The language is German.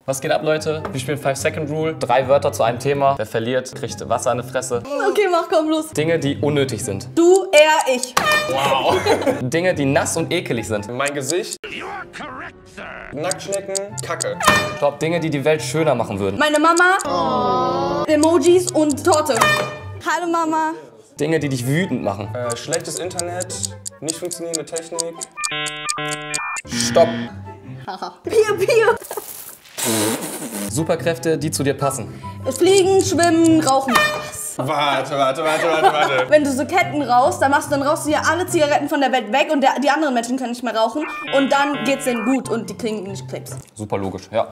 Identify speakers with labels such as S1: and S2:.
S1: Was geht ab, Leute? Wir spielen 5-Second Rule. 3 Wörter zu einem Thema. Wer verliert, kriegt Wasser an die Fresse.
S2: Okay, mach, komm, los.
S1: Dinge, die unnötig sind.
S2: Du, er, ich.
S3: Wow.
S1: Dinge, die nass und ekelig sind.
S3: Mein Gesicht. Nacktschnecken. Kacke.
S1: Top. Dinge, die die Welt schöner machen würden.
S2: Meine Mama. Emojis und Torte. Hallo, Mama.
S1: Dinge, die dich wütend machen.
S3: Schlechtes Internet. Nicht funktionierende Technik. Stopp.
S2: Piu, piu.
S1: Superkräfte, die zu dir passen.
S2: Fliegen, schwimmen, rauchen.
S3: Warte.
S2: Wenn du so Ketten rauchst, dann rauchst du ja alle Zigaretten von der Welt weg und die anderen Menschen können nicht mehr rauchen. Und dann geht's denen gut und die kriegen nicht Krebs.
S1: Super logisch, ja.